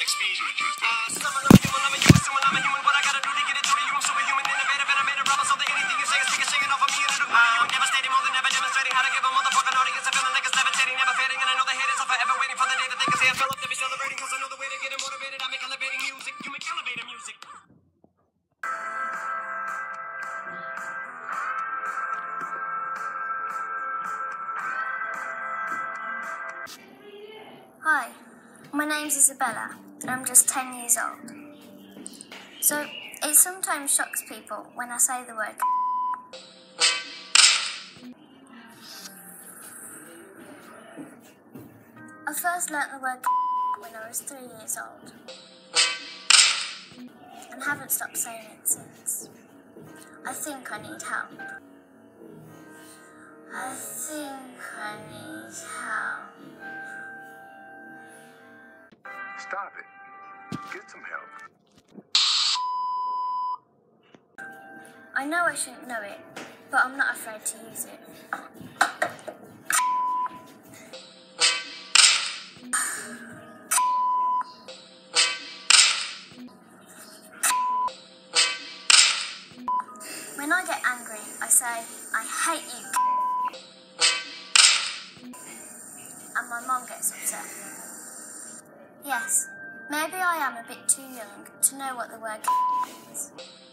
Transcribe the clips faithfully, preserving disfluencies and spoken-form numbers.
Speed. Uh, some of them human, I'm a human, assuming I'm a human. What I gotta do to get it through to you? I'm superhuman, innovative, and I made a rubber. So that anything you say is taking, shaking off of me and it'll glue to you. And devastating, more than ever demonstrating how to give a motherfucking audience a feeling like it's levitating, never fading. And I know the haters are forever waiting for the day that they can say I fell up to be celebrating. Cause I know the way to get it motivated. I make elevating music. You make elevator music. Hi, my name's Isabella and I'm just ten years old. So it sometimes shocks people when I say the word I first learnt the word when I was three years old and haven't stopped saying it since. I think I need help. I think I need help. Stop it. Get some help. I know I shouldn't know it, but I'm not afraid to use it. When I get angry, I say, I hate you. And my mum gets upset. Yes, maybe I am a bit too young to know what the word means.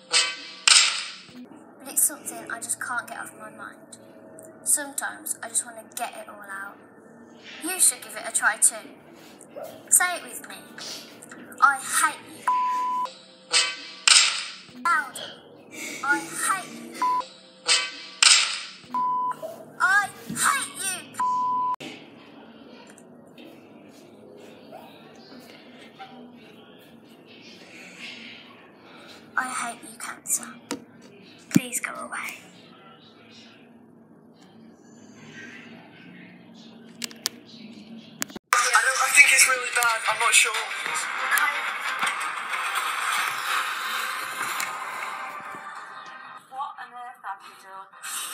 But it's something I just can't get off my mind. Sometimes I just want to get it all out. You should give it a try too. Say it with me. I hate you. Louder. I hate you. I hate you. I hate you, cancer. Please go away. I don't. I think it's really bad. I'm not sure. What on earth have you done?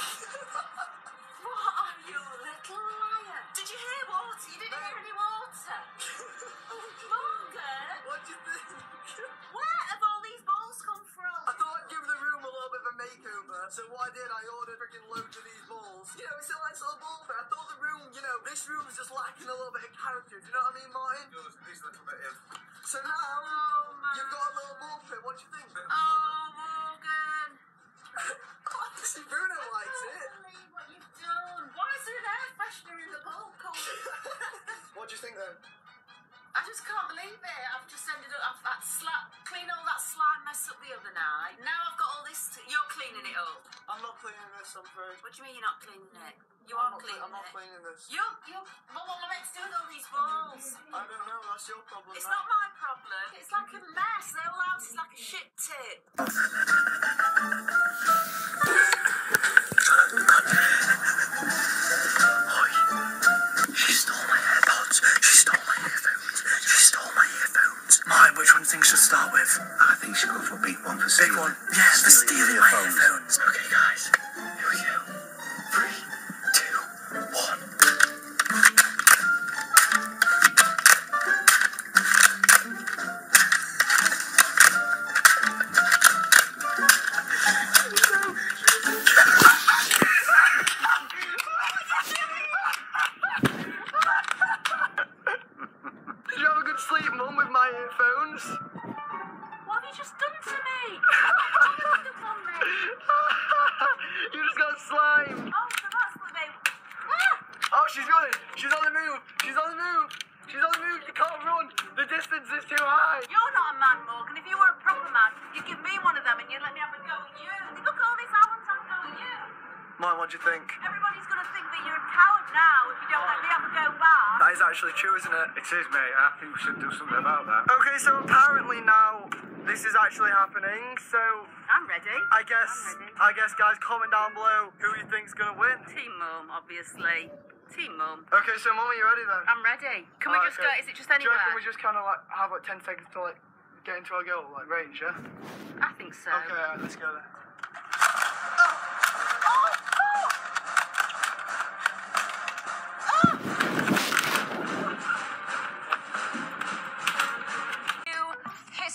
What are you, little liar? Did you hear water? You didn't hear any water. Morgan, What do you think? where have all these balls come from? I thought I'd give the room a little bit of a makeover, so what I did, I ordered freaking loads of these balls. You know, it's a nice little ball for it. I thought the room, you know, this room is just lacking a little bit of character. Do you know what I mean, Martin? This little bit of... So now, Oh, man. you've got a little ball pit. What do you think? Oh, Morgan. See, Bruno I likes can't it. believe what you've done. Why is there an air freshener in the ball cupboard? What do you think then? I just can't believe it. I've just ended up, I've had slap, clean all that slime mess up the other night. Now I've got all this, to, you're cleaning it up. I'm not cleaning this, I'm afraid. What do you mean you're not cleaning it? You I'm are not, cleaning I'm not it. cleaning this. You're, you're, well, what am I meant to do with all these balls? I don't know, that's your problem. It's man. not my problem. It's like a mess. The whole house is like a shit tip. She stole my AirPods. She stole my earphones. She stole my earphones. Mine, which one do you think she'll start with? I think she'll go for a big one for stealing. Big one? Yeah, for stealing my earphones. Okay, guys. Here we go. Three, two, one. Did you have a good sleep, Mum, with my earphones? What have you just done to me? What have you done on me? You just got slime. Oh, so that's what they... Ah! Oh, she's running. She's on the move. She's on the move. She's on the move. You can't run. The distance is too high. You're not a man, Morgan. If you were a proper man, you'd give me one of them and you'd let me have a go at you. Look at all this, I want to have a go at you. Mine, what do you think? Everybody's going to think that you're a coward now if you don't let me have a go back. That is actually true, isn't it? It is, mate. I think we should do something about that. Okay, so apparently now this is actually happening. So I'm ready. I guess, I'm ready. I guess, guys, comment down below who you think's gonna win. Team Mum, obviously. Team Mum. Okay, so Mum, are you ready then? I'm ready. Can we Alright, just okay. go? Is it just Do you anywhere? reckon we just kind of like have like ten seconds to like get into our goal, like range, yeah? I think so. Okay, alright, let's go then.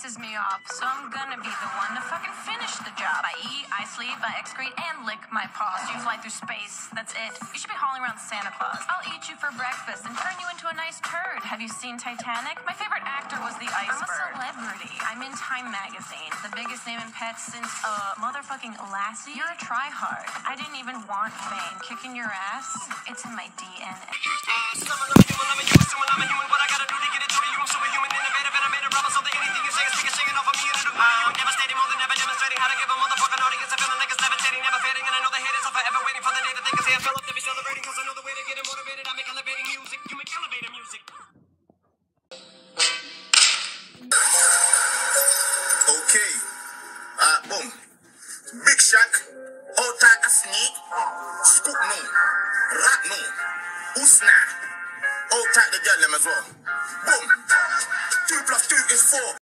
pisses me off, so I'm gonna be the one to fucking finish the job. I eat, I sleep, I excrete, and lick my paws. You fly through space, that's it. You should be hauling around Santa Claus. I'll eat you for breakfast and turn you into a nice turd. Have you seen Titanic? My favorite actor was the iceberg. I'm a celebrity. I'm in Time magazine, the biggest name in pets since, uh, motherfucking Lassie. You're a tryhard. I didn't even want fame. Kicking your ass, it's in my D N A. Okay. Uh, boom. Big Shaq. All time a sneak. Scoop no. Rap no. Usna. All time the girl them as well. Boom. Two plus two is four.